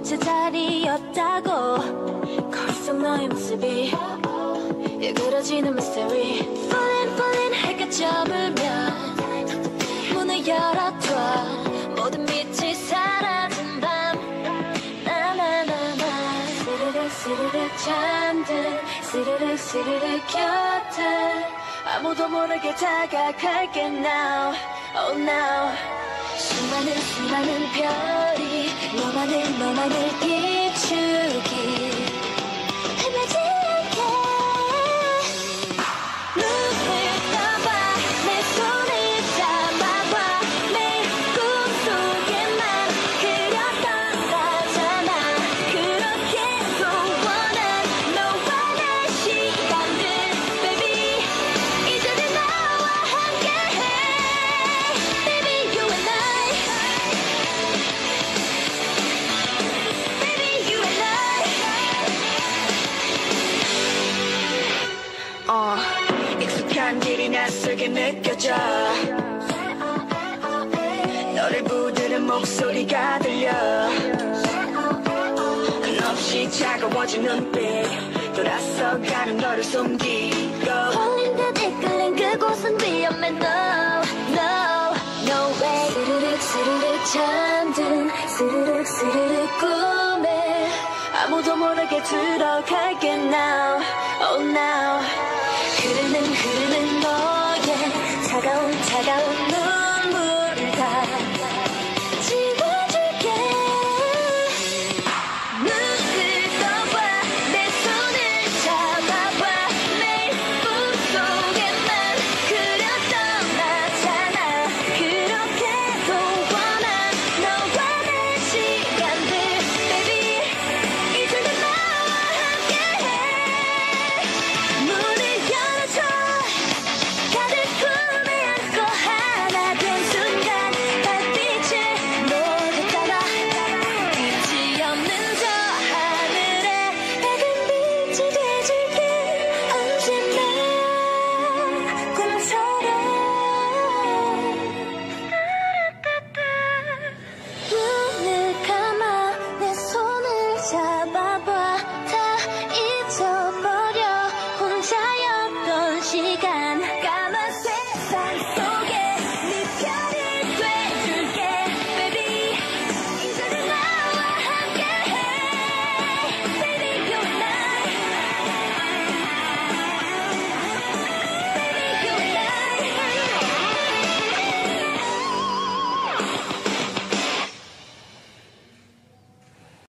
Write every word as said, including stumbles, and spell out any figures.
제자리였다고 거울 속 너의 모습이 일그러지는 mystery Falling falling 해가 저물면 문을 열어둬 모든 빛이 사라진 밤 나나나나 스르륵 스르륵 잠든 스르륵 스르륵 곁에 아무도 모르게 다가갈게 now oh now 수많은 수많은 별이 너만을 너만을 비추기 헤매지 않게 눈을 떠봐 내 손을 잡아봐 매일 꿈속에만 그렸던 나잖아 그렇게도 원한 너와 내 시간들 baby 이제는 나와 함께해 baby you and I 어, 익숙한 길이 낯설게 느껴져 너를 부르는 목소리가 들려 한없이 차가워진 눈빛 돌아서가는 너를 숨기고 홀린 듯 이끌린 그곳은 위험해 no no no way 스르륵 스르륵 잠든 스르륵 스르륵 꿈에 아무도 모르게 들어갈게 now oh now 흐르는 흐르는 너의 차가운 차가운